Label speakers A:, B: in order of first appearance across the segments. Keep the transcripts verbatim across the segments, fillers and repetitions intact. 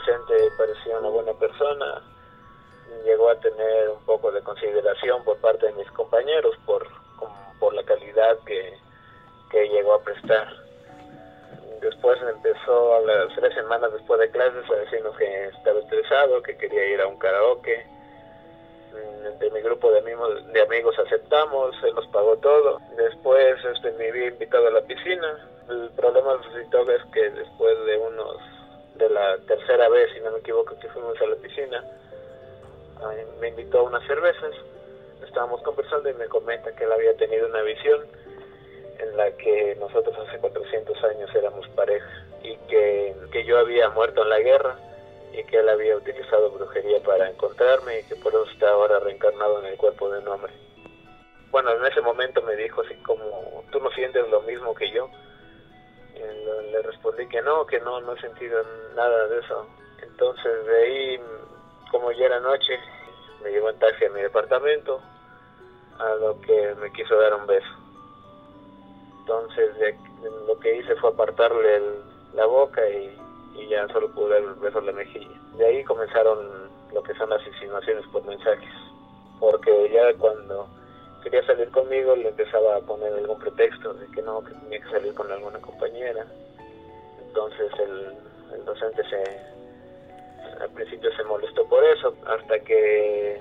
A: docente parecía una buena persona, llegó a tener un poco de consideración por parte de mis compañeros por, por la calidad que, que llegó a prestar. Después empezó, a las tres semanas después de clases, a decirnos que estaba estresado, que quería ir a un karaoke. De mi grupo de amigos, de amigos aceptamos, él nos pagó todo. Después este, me vi invitado a la piscina. El problema resultó es que después de unos, de la tercera vez, si no me equivoco, que fuimos a la piscina, me invitó a unas cervezas. Estábamos conversando y me comenta que él había tenido una visión en la que nosotros hace cuatrocientos años éramos pareja y que, que yo había muerto en la guerra y que él había utilizado brujería para encontrarme y que por eso está ahora reencarnado en el cuerpo de un hombre. Bueno, en ese momento me dijo así como, ¿tú no sientes lo mismo que yo? Y le respondí que no, que no, no he sentido nada de eso. Entonces de ahí, como ya era noche, me llevó en taxi a mi departamento, a lo que me quiso dar un beso. Entonces de, lo que hice fue apartarle el, la boca y, y ya solo pude dar el beso en la mejilla. De ahí comenzaron lo que son las insinuaciones por mensajes, porque ya cuando quería salir conmigo le empezaba a poner algún pretexto de que no, que tenía que salir con alguna compañera. Entonces el, el docente se, al principio se molestó por eso, hasta que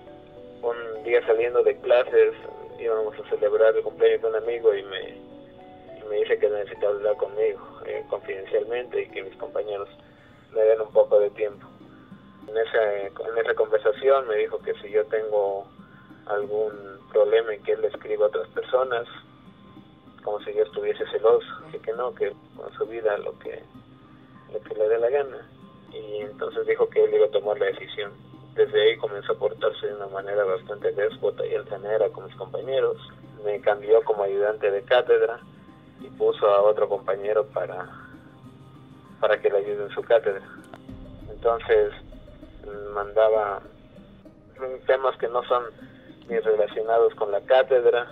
A: un día saliendo de clases íbamos a celebrar el cumpleaños de un amigo y me, y me dice que necesitaba hablar conmigo eh, confidencialmente y que mis compañeros me den un poco de tiempo. En esa, en esa conversación me dijo que si yo tengo algún problema en que él le escriba a otras personas, como si yo estuviese celoso, que, que no, que con su vida lo que, lo que le dé la gana. Y entonces dijo que él iba a tomar la decisión. Desde ahí comenzó a portarse de una manera bastante déspota y altanera con mis compañeros. Me cambió como ayudante de cátedra y puso a otro compañero para, para que le ayude en su cátedra. Entonces mandaba temas que no son ni relacionados con la cátedra,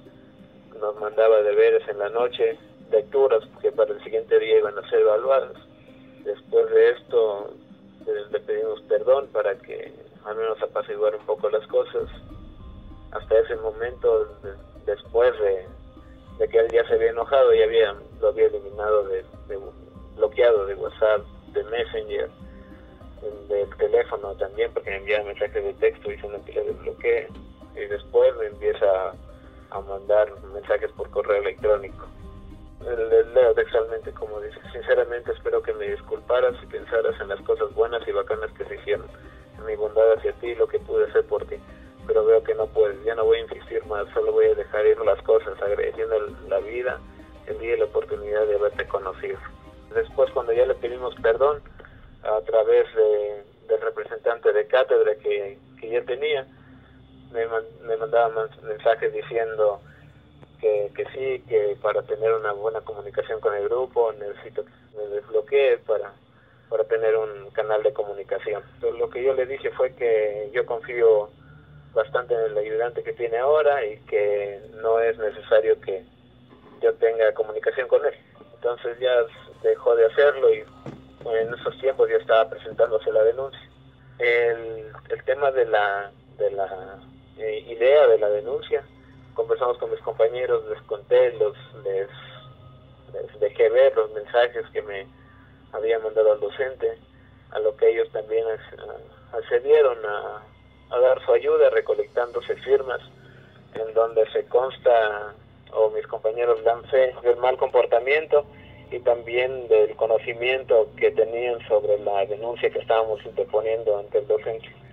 A: nos mandaba deberes en la noche, lecturas que para el siguiente día iban a ser evaluadas. Después de esto le pedimos perdón para que al menos apaciguar un poco las cosas. Hasta ese momento, de, después de, de que él ya se había enojado, ya había, lo había eliminado, de, de bloqueado de WhatsApp, de Messenger, del teléfono también, porque me enviaba mensajes de texto diciendo que le desbloqueé, y después me empieza a mandar mensajes por correo electrónico. Le leo textualmente como dice: sinceramente espero que me disculparas y pensaras en las cosas buenas y bacanas que se hicieron, en mi bondad hacia ti y lo que pude hacer por ti, pero veo que no puedes, ya no voy a insistir más, solo voy a dejar ir las cosas, agradeciendo la vida, el día y la oportunidad de haberte conocido. Después, cuando ya le pedimos perdón a través de, del representante de cátedra que, que ya tenía, me, me mandaba mensajes diciendo que, que sí, que para tener una buena comunicación con el grupo necesito que me desbloquee para, para tener un canal de comunicación. Entonces, lo que yo le dije fue que yo confío bastante en el ayudante que tiene ahora y que no es necesario que yo tenga comunicación con él. Entonces ya dejó de hacerlo y en esos tiempos ya estaba presentándose la denuncia. El, el tema de la, de la eh, idea de la denuncia, conversamos con mis compañeros, les conté, los, les, les dejé ver los mensajes que me había mandado al docente, a lo que ellos también accedieron a, a dar su ayuda recolectándose firmas en donde se consta, o mis compañeros dan fe del mal comportamiento y también del conocimiento que tenían sobre la denuncia que estábamos interponiendo ante el docente.